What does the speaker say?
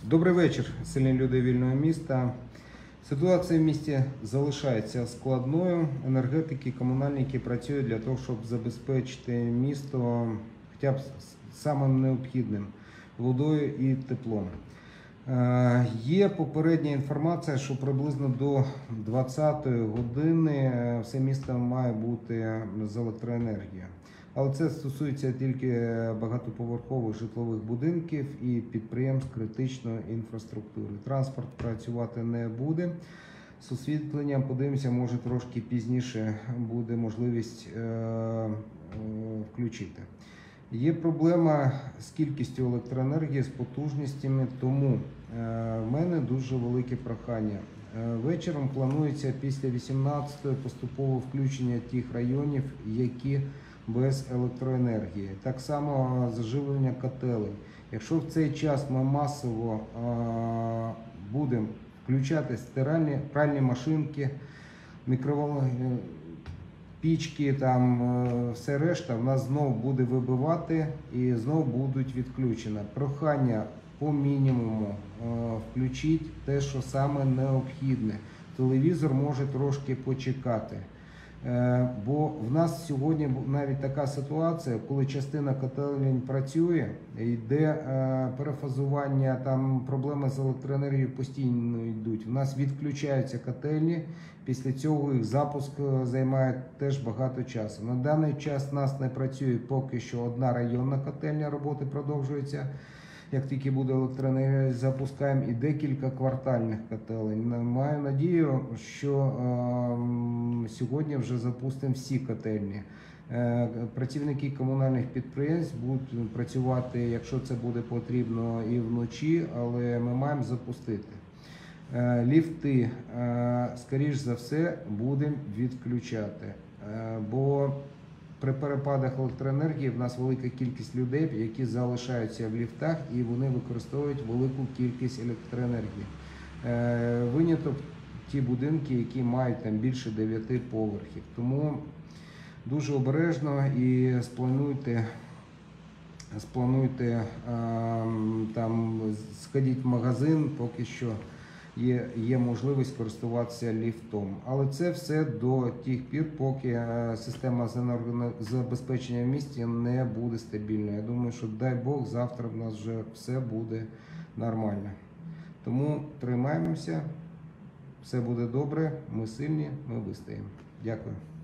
Добрий вечір, сильні люди вільного міста. Ситуація в місті залишається складною. Енергетики, комунальники працюють для того, щоб забезпечити місто хоча б самим необхідним – водою і теплом. Є попередня інформація, що приблизно до 20-ї години все місто має бути з електроенергією. Але це стосується тільки багатоповерхових житлових будинків і підприємств критичної інфраструктури. Транспорт працювати не буде. З освітленням, подивимося, може трошки пізніше буде можливість включити. Є проблема з кількістю електроенергії, з потужностями, тому в мене дуже велике прохання. Вечором планується після 18-ї поступове включення тих районів, які без електроенергії. Так само заживлення котелень. Якщо в цей час ми масово будемо включати стиральні, пральні машинки, мікроволнові пічки, там все решта, в нас знову буде вибивати і знову будуть відключені. Прохання по мінімуму включити те, що саме необхідне. Телевізор може трошки почекати. Бо в нас сьогодні навіть така ситуація, коли частина котелень працює, йде перефазування, там проблеми з електроенергією постійно йдуть. У нас відключаються котельні, після цього їх запуск займає теж багато часу. На даний час у нас не працює поки що одна районна котельня, роботи продовжуються. Як тільки буде електроенергія, запускаємо і декілька квартальних котелень. Маю надію, що сьогодні вже запустимо всі котельні. Працівники комунальних підприємств будуть працювати, якщо це буде потрібно, і вночі, але ми маємо запустити. Ліфти, скоріш за все, будемо відключати, бо при перепадах електроенергії в нас велика кількість людей, які залишаються в ліфтах і вони використовують велику кількість електроенергії. Виняток ті будинки, які мають там більше 9 поверхів. Тому дуже обережно і сплануйте там, сходіть в магазин, поки що є можливість користуватися ліфтом. Але це все до тих пір, поки система забезпечення в місті не буде стабільною. Я думаю, що дай Бог, завтра в нас вже все буде нормально. Тому тримаємося, все буде добре, ми сильні, ми вистоїмо. Дякую.